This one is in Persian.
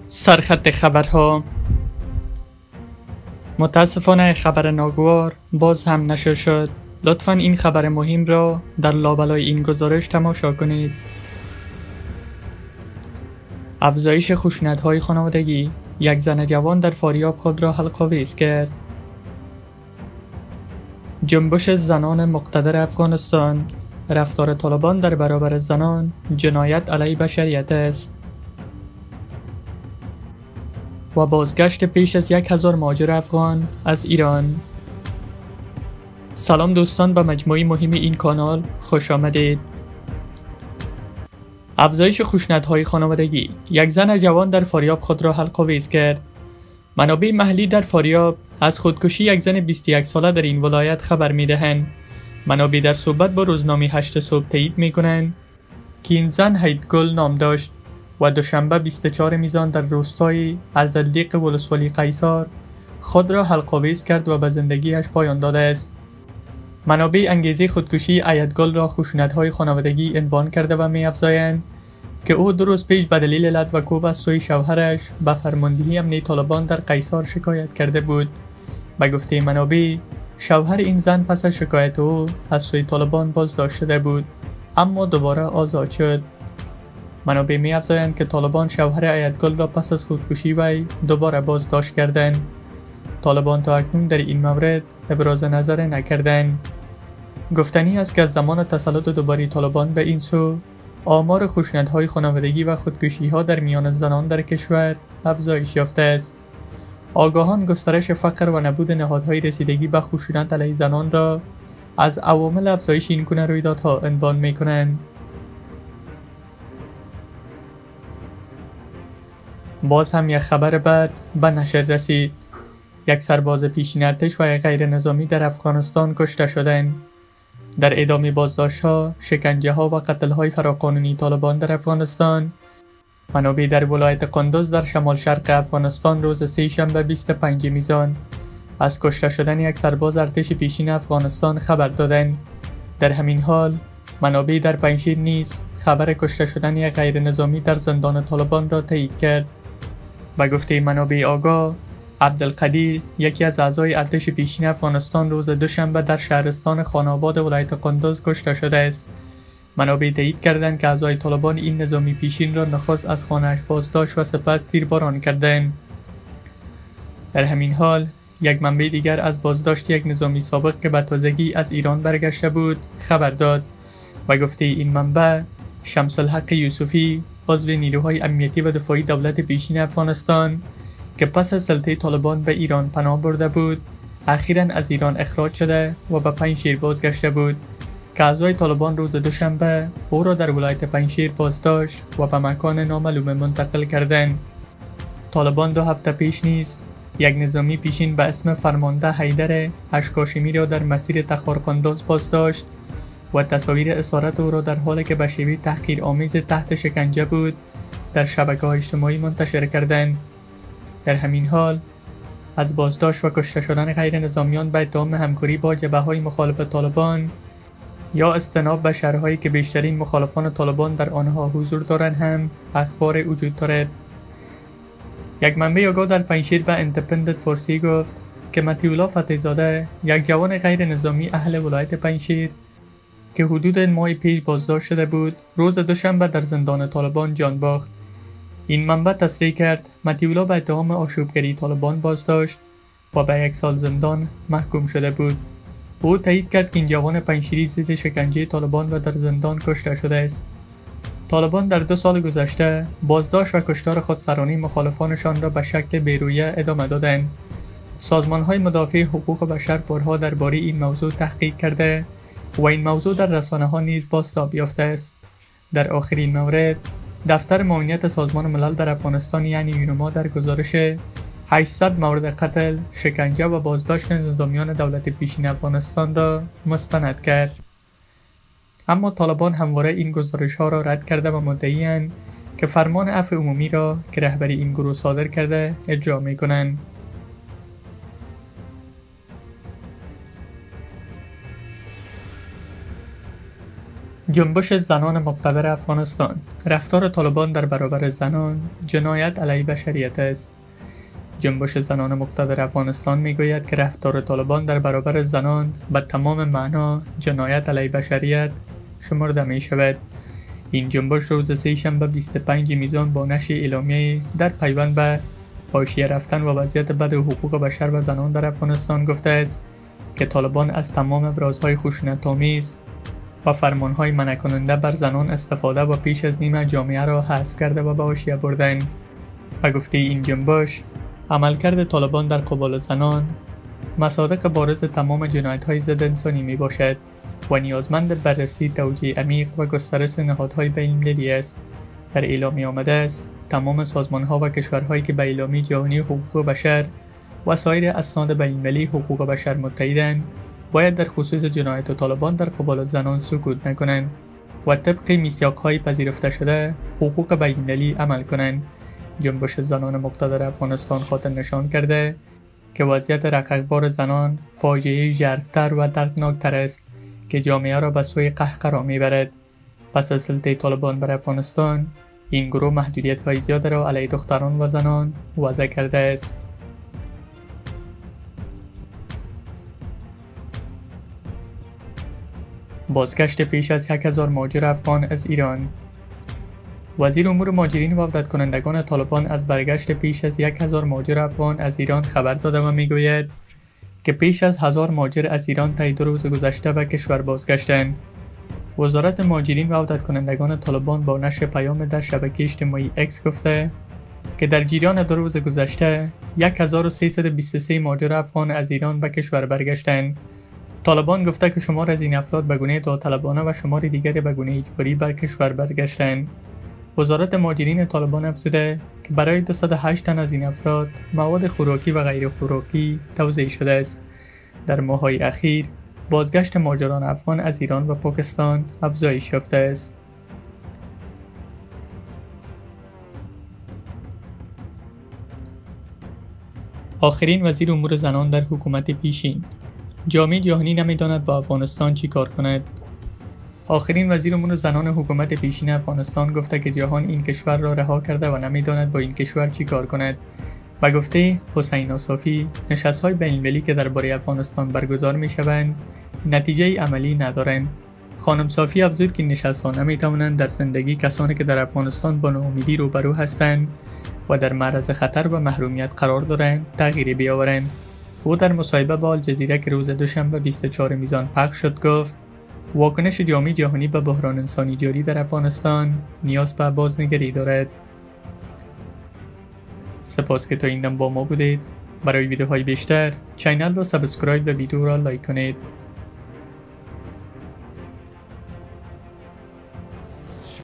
سرخط خبرها. متاسفانه خبر ناگوار باز هم نشر شد. لطفاً این خبر مهم را در لابلای این گزارش تماشا کنید. افزایش خشونت‌های خانوادگی. یک زن جوان در فاریاب خود را حلق‌آویز کرد. جنبش زنان مقتدر افغانستان. رفتار طالبان در برابر زنان جنایت علیه بشریت است. و بازگشت پیش از 1000 مهاجر افغان از ایران. سلام دوستان، به مجموعه مهم این کانال خوش آمدید. افزایش خشونت‌های خانوادگی. یک زن جوان در فاریاب خود را حلق‌آویز کرد. منابع محلی در فاریاب از خودکشی یک زن 21 ساله در این ولایت خبر می‌دهند. منابع در صحبت با روزنامه 8 صبح تایید می‌کنند که این زن هیدگل نام داشت و دوشنبه 24 میزان در روستای ارزلدیق ولسوالی قیصر خود را حلق‌آویز کرد و به زندگیش پایان داده است. منابع انگیزه خودکشی ایدگل را خشونت‌های خانوادگی عنوان کرده و می‌افزایند که او 2 روز پیش به دلیل لط و کوب از سوی شوهرش به فرماندهی امنیه طالبان در قیصر شکایت کرده بود. به گفته منابع، شوهر این زن پس از شکایت او از سوی طالبان بازداشت شده بود، اما دوباره آزاد شد. منابع می‌افزایند که طالبان شوهر ایدگل را پس از خودکشی وی دوباره بازداشت کردند. طالبان تا اکنون در این مورد ابراز نظر نکردند. گفتنی است که از زمان تسلط دوباره طالبان به این سو، آمار خشونت‌های خانوادگی و خودکشی‌ها در میان زنان در کشور افزایش یافته است. آگاهان گسترش فقر و نبود نهادهای رسیدگی به خشونت علیه زنان را از عوامل افزایش این گونه رویدادها عنوان می‌کنند. باز هم یک خبر بد به نشر رسید. یک سرباز پیشین ارتش و یک غیر نظامی در افغانستان کشته شدند. در ادامه بازداشت‌ها، شکنجه‌ها و قتل‌های فراقانونی طالبان در افغانستان، منابع در ولایت قندوز در شمال شرق افغانستان روز سه‌شنبه 25 میزان از کشته شدن یک سرباز ارتش پیشین افغانستان خبر دادند. در همین حال، منابع در پنجشیر نیز خبر کشته شدن یک غیر نظامی در زندان طالبان را تایید کرد. به گفته منابع آگاه، عبدالقدیر، یکی از اعضای ارتش پیشین افغانستان، روز دوشنبه در شهرستان خان‌آباد ولایت قندوز کشته شده است. منابع تایید کردند که اعضای طالبان این نظامی پیشین را نخست از خانه‌اش بازداشت و سپس تیرباران کردند. در همین حال، یک منبع دیگر از بازداشت یک نظامی سابق که به تازگی از ایران برگشته بود خبر داد. و گفته این منبع، شمس الحق یوسفی، عضو نیروهای امنیتی و دفاعی دولت پیشین افغانستان که پس از سلطه طالبان به ایران پناه برده بود، اخیراً از ایران اخراج شده و به پنجشیر بازگشته بود که اعضای طالبان روز دوشنبه او را در ولایت پنجشیر بازداشت و به مکان نامعلوم منتقل کردند. طالبان 2 هفته پیش نیز یک نظامی پیشین به اسم فرمانده حیدر هشکاشمی را در مسیر تخار قندوز بازداشت و تصاویر اسارت او را در حالی که به شیوه تحقیرآمیز تحت شکنجه بود در شبکه‌های اجتماعی منتشر کردند. در همین حال، از بازداشت و کشته شدن غیر نظامیان به اتهام همکاری با جبهه‌های مخالف طالبان یا استناد به شهرهایی که بیشترین مخالفان طالبان در آنها حضور دارند هم اخبار وجود دارد. یک منبع آگاه در پنجشیر به اندپندنت فارسی گفت که مطیع فتحی‌زاده، یک جوان غیر نظامی اهل ولایت پنجشیر که حدود ماه پیش بازداشت شده بود، روز دوشنبه در زندان طالبان جان باخت. این منبع تصریح کرد مطیع به اتهام آشوبگری طالبان بازداشت و به 1 سال زندان محکوم شده بود. او تایید کرد که این جوان پنجشیری زیر شکنجه طالبان و در زندان کشته شده است. طالبان در 2 سال گذشته بازداشت و کشتار خودسرانه مخالفانشان را به شکل بیرویه ادامه دادند. سازمان‌های مدافع حقوق بشر بارها درباره این موضوع تحقیق کرده و این موضوع در رسانه‌ها نیز بازتاب یافته است. در آخرین مورد، دفتر معاونیت سازمان ملل در افغانستان یعنی یونما در گزارش 800 مورد قتل، شکنجه و بازداشت نظامیان دولت پیشین افغانستان را مستند کرد. اما طالبان همواره این گزارش‌ها را رد کرده و مدعی‌اند که فرمان عفو عمومی را که رهبری این گروه صادر کرده اجرا می‌کنند. جنبش زنان مقتدر افغانستان. رفتار طالبان در برابر زنان جنایت علیه بشریت است. جنبش زنان مقتدر افغانستان میگوید که رفتار طالبان در برابر زنان به تمام معنا جنایت علیه بشریت شمرده می شود. این جنبش روز سه‌شنبه 25 میزان با نشر اعلامیه در پیوند به حاشیه رفتن و وضعیت بد حقوق بشر و زنان در افغانستان گفته است که طالبان از تمام ابرازهای خشونت‌آمیز و فرمانهای منع کننده بر زنان استفاده و پیش از نیمه جامعه را حذف کرده و به حاشیه بردند. و گفته این جنبش عملکرد طالبان در قبال زنان مصادیق بارز تمام جنایت‌های ضد انسانی می باشد و نیازمند بررسی توجیه عمیق و گسترش نهادهای بین‌المللی است. در اعلامیه آمده است تمام سازمان‌ها و کشورهایی که به اعلامیه جهانی حقوق بشر و سایر اسناد بین‌المللی حقوق بشر متحدند باید در خصوص جنایت طالبان در قبال زنان سکوت نکنند و طبق میثاق‌های پذیرفته شده حقوق بین‌المللی عمل کنند. جنبش زنان مقتدر افغانستان خاطر نشان کرده که وضعیت رقیق‌بار زنان فاجعه ژرف‌تر و دردناکتر است که جامعه را به سوی قهقرا میبرد. پس از سلطه طالبان بر افغانستان، این گروه محدودیت‌های زیاد را علیه دختران و زنان وضع کرده است. بازگشت پیش از 1000 مهاجر افغان از ایران. وزیر امور مهاجرین و عودت کنندگان طالبان از برگشت پیش از 1000 مهاجر افغان از ایران خبر داده و میگوید که پیش از 1000 مهاجر از ایران طی 2 روز گذشته به کشور بازگشتند. وزارت مهاجرین و عودت کنندگان طالبان با نشر پیام در شبکه اجتماعی اکس گفته که در جریان 2 روز گذشته 1323 مهاجر افغان از ایران به کشور برگشتند. طالبان گفته که شمار از این افراد به گونه داوطلبانه و شمار دیگری به گونه اجباری بر کشور برگشتند. وزارت مهاجرین طالبان افزوده که برای 208 تن از این افراد مواد خوراکی و غیر خوراکی توزیع شده است. در ماه‌های اخیر بازگشت مهاجران افغان از ایران و پاکستان افزایش یافته است. آخرین وزیر امور زنان در حکومت پیشین. جامعه جهانی نمی‌داند با افغانستان چی کار کند. آخرین وزیر امور زنان حکومت پیشین افغانستان گفته که جهان این کشور را رها کرده و نمی‌داند با این کشور چی کار کند. و گفته حسین آصافی نشست‌های بین‌المللی که درباره افغانستان برگزار می‌شوند نتیجه عملی ندارند. خانم صافی افزود که نشست‌ها نمی‌توانند در زندگی کسانی که در افغانستان با ناامیدی روبرو هستند و در معرض خطر و محرومیت قرار دارند تغییری بیاورند. او در مصاحبه با الجزیره که روز دوشنبه 24 میزان پخش شد گفت واکنش جامعه جهانی به بحران انسانی جاری در افغانستان نیاز به بازنگری دارد. سپاس که تا این دم با ما بودید. برای ویدیوهای بیشتر چینل را سابسکرایب و ویدیو را لایک کنید.